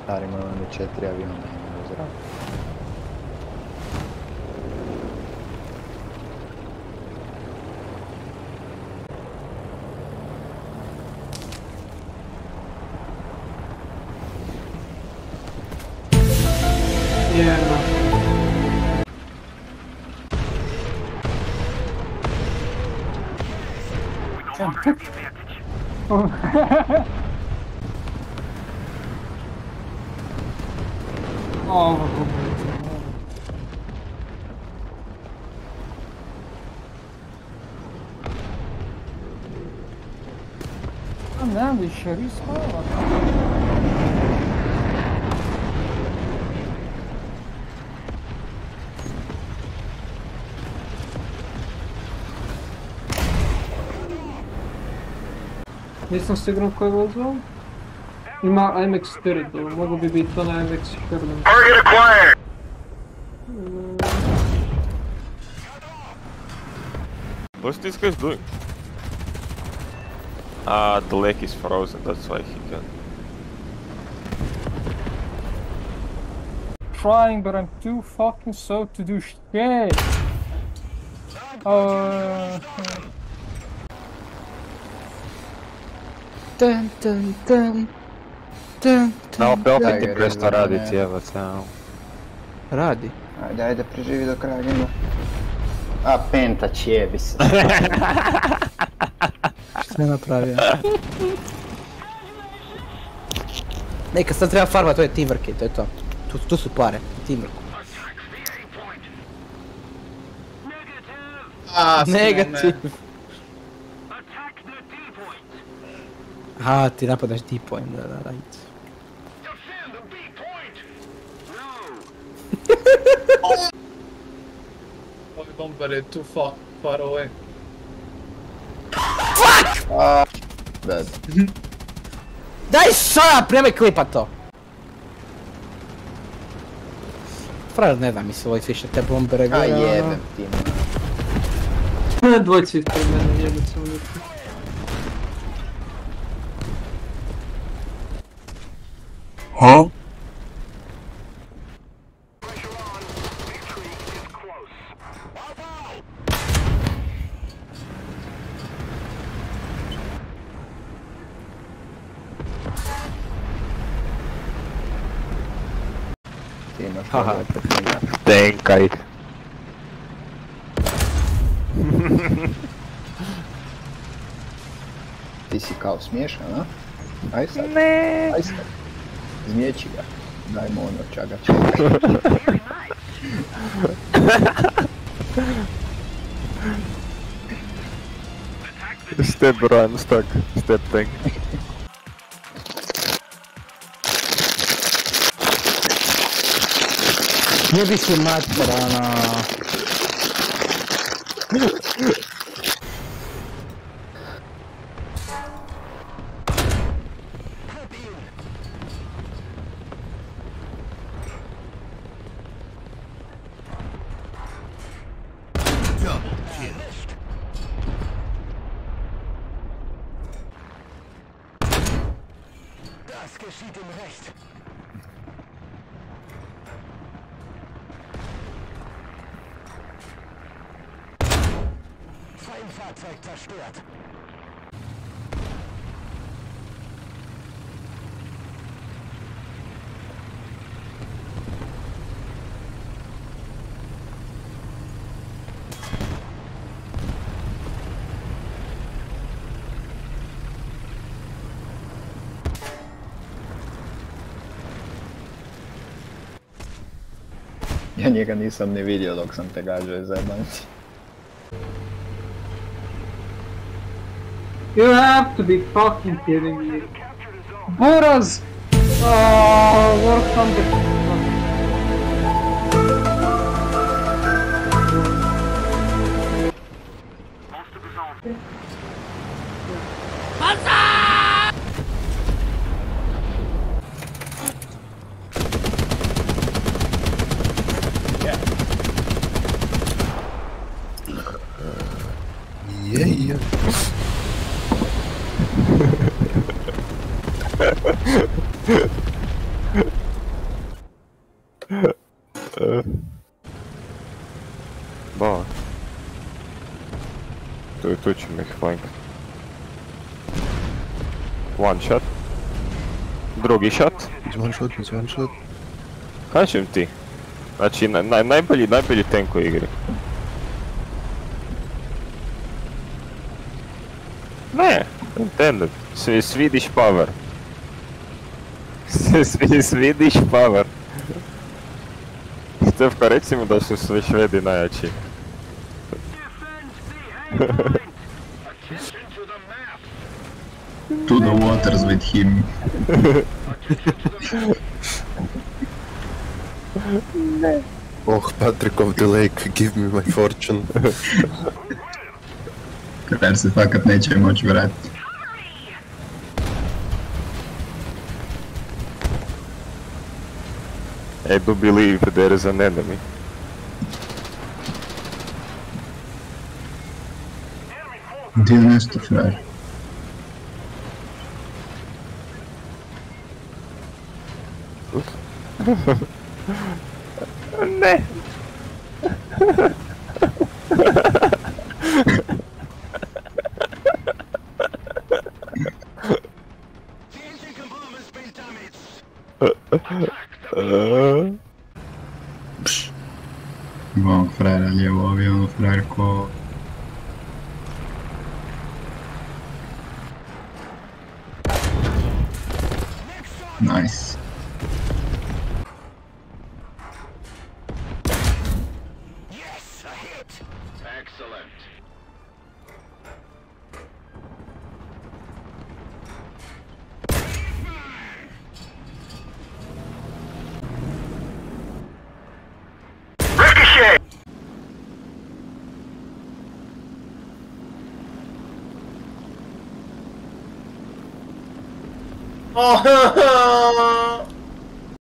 Stari, imamo onda 4 aviona u zraku. Jedno. Nemam više riskova. Nisam siguran koji je vozio. Ima MX-4, mogu bi biti to na MX-4. Target acquired! What's this guy doing? Ah, the lake is frozen, that's why he can. Trying, but I'm too fucking slow to do shit. Dun dun dun. Dun No, dun. opet ti presto radi cijelo cijelo. Radi. Ajde, preživi do kraja gena. A, penta čijebi se. Šta je napravio? Neka, sad treba farma, to je teamwork i to je to. Tu su pare, teamwork. Negativ. Aha, ti napadaš D-point, da, right. Ovaj bomber je too far away. Fuck! Dead. Daj shut up, nemoj klipat to! Frajer ne da mi se voliš više te bombere gleda. A jebem ti ne. Dvojci ispred mene, jebem se uvijek. Huh? Haha, tenkaj. Ti si kao smiješan, a? Aj sad. Ne. Aj sad. Zmijeći ga. Dajmo ono čaga čega. Step run, stuck. Step tank. Jebi si materana. Das geschieht im Recht. Feindfahrzeug zerstört. Ja njega nisam ni vidio dok sam te gađao za jebanci. You have to be fucking kidding me. Buraz! War Thunder. Yeah. Ba. Tu ćemo ih flank. One shot. Drugi shot. It's one shot. Kažem ti. Znači, najbolji tank u igri. Ne, intended. Swedish power. Swedish power. Stefka, reci mu da su sve Švedi najjači. To the waters with him. Oh, Patrick of the Lake, give me my fortune. Krater se fakat neće moći vratiti. I do believe there is an enemy. Gdje je nešto frajer? Ne! Ima ovog frajera lijevo, ovi ono frajer ko... Nice. Yes, a hit. Excellent. Ricochet. Oh,